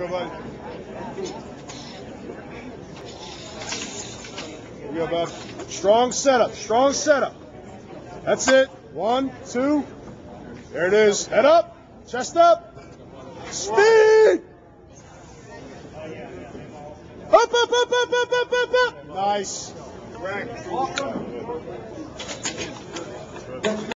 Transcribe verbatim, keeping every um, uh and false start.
buddy. Here we go, bud. Strong setup, strong setup. That's it. One, two. There it is. Head up, chest up. Speed! Up, up, up, up, up, up, up, up. Nice.